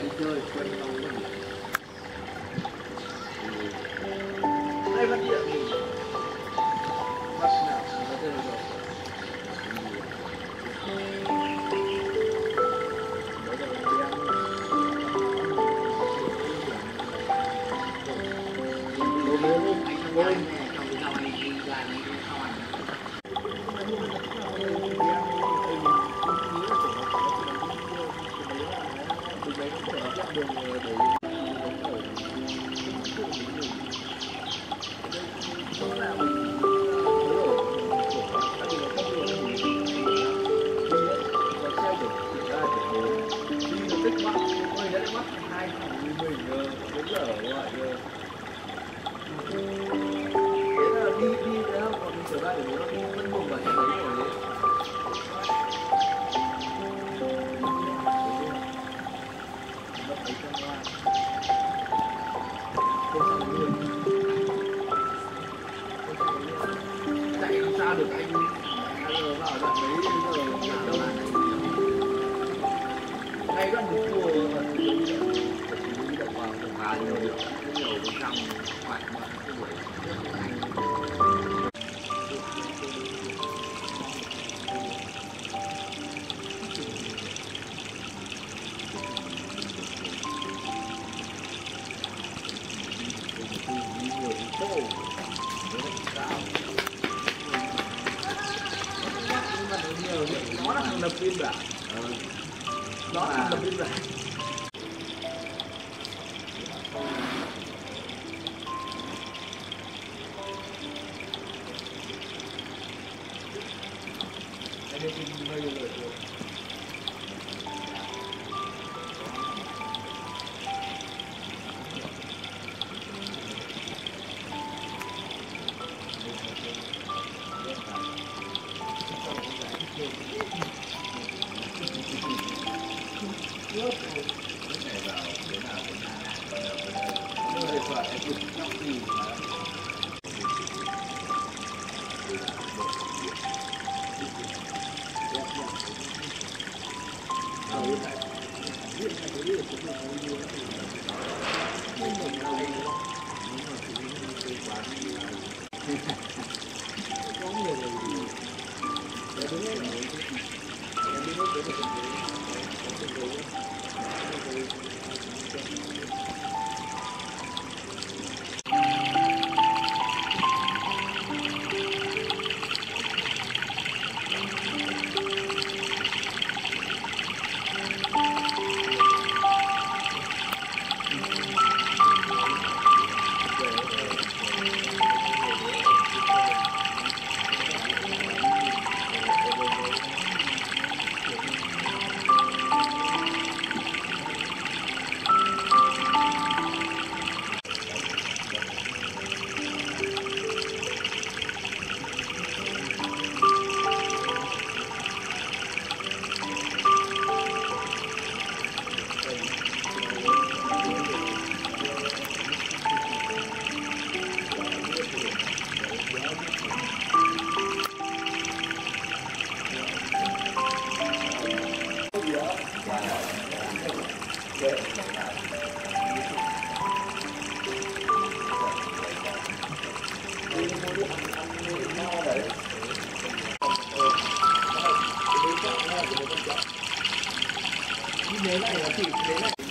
đi chơi quên không có gì. Đây phát hiện thì bắt nào có thể rồi. Chạy làm sao được anh vào đoạn đấy giờ nào là ngay gần một chùa đi động vào cũng khá nhiều bên trong khoảng một cái buổi rất là hay. Nó là thằng lập biên bản, nó là thằng lập biên bản. Đây thì hơi rồi. Đấy này là chị, đấy này.